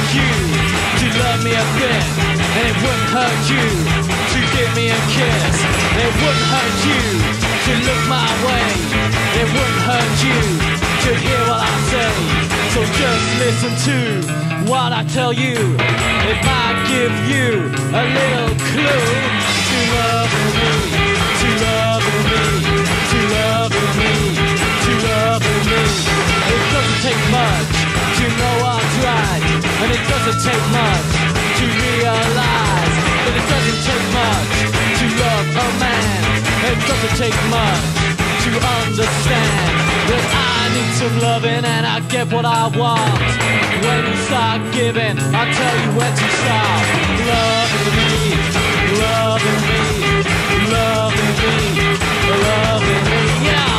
you to love me a bit, and it wouldn't hurt you to give me a kiss. It wouldn't hurt you to look my way. It wouldn't hurt you to hear what I say. So just listen to what I tell you. It might give you a little clue to loving me, to loving me, to loving me, to loving me. It doesn't take much to know what's right, and it doesn't take much to realize that it doesn't take much to love a man. It doesn't take much to understand that I need some loving and I get what I want. When you start giving, I'll tell you when to stop. Loving me, loving me, loving me, loving me, yeah.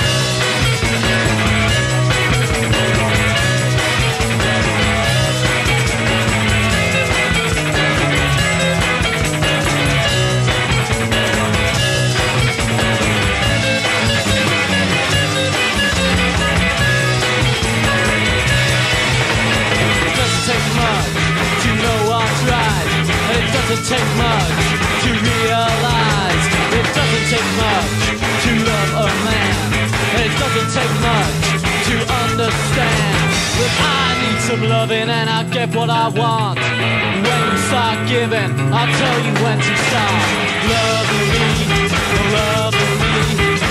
It doesn't take much to realize. It doesn't take much to love a man. It doesn't take much to understand that I need some loving and I get what I want. When you start giving, I'll tell you when to stop. Loving me, loving me,